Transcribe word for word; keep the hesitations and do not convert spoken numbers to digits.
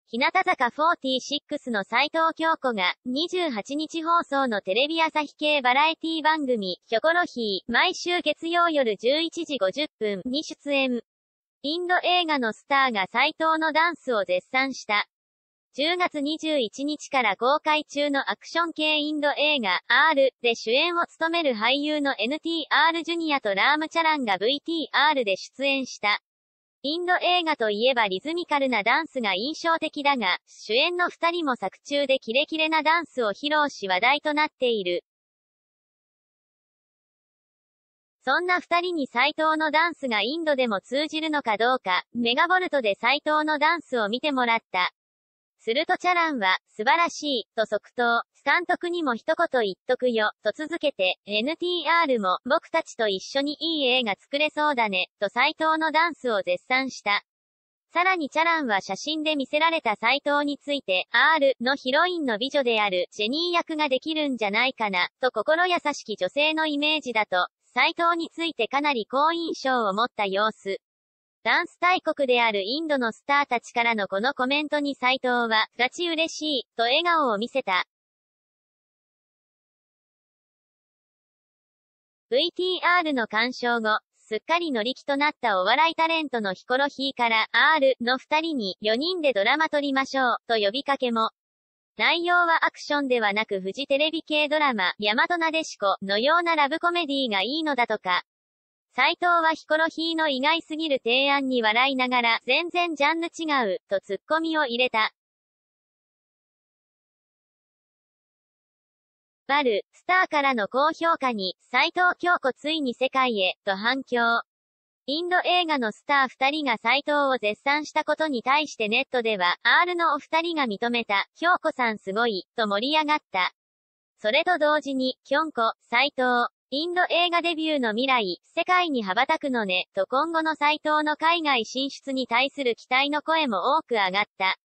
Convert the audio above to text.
日向坂フォーティーシックスの齊藤京子が、にじゅうはちにち放送のテレビ朝日系バラエティ番組、キョコロヒー、毎週月曜夜じゅういちじごじゅっぷんに出演。インド映画のスターが斉藤のダンスを絶賛した。じゅうがつにじゅういちにちから公開中のアクション系インド映画、アール で主演を務める俳優の エヌティーアール ジュニアとラームチャランが ブイティーアール で出演した。インド映画といえばリズミカルなダンスが印象的だが、主演の二人も作中でキレキレなダンスを披露し話題となっている。そんな二人に斉藤のダンスがインドでも通じるのかどうか、メガボルトで斉藤のダンスを見てもらった。するとチャランは、素晴らしい、と即答、監督にも一言言っとくよ、と続けて、エヌティーアール も、僕たちと一緒にいい映画作れそうだね、と斉藤のダンスを絶賛した。さらにチャランは写真で見せられた斉藤について、アール のヒロインの美女である、ジェニー役ができるんじゃないかな、と心優しき女性のイメージだと、斉藤についてかなり好印象を持った様子。ダンス大国であるインドのスターたちからのこのコメントに斉藤は、ガチ嬉しい、と笑顔を見せた。ブイティーアール の鑑賞後、すっかり乗り気となったお笑いタレントのヒコロヒーから、アール の二人に、よにんでドラマ撮りましょう、と呼びかけも。内容はアクションではなくフジテレビ系ドラマ、大和なでしこのようなラブコメディがいいのだとか。斉藤はヒコロヒーの意外すぎる提案に笑いながら、全然ジャンル違う、とツッコミを入れた。バル、スターからの高評価に、斉藤京子ついに世界へ、と反響。インド映画のスター二人が斉藤を絶賛したことに対してネットでは、アール のお二人が認めた、京子さんすごい、と盛り上がった。それと同時に、キョンコ、斉藤、インド映画デビューの未来、世界に羽ばたくのね、と今後の斉藤の海外進出に対する期待の声も多く上がった。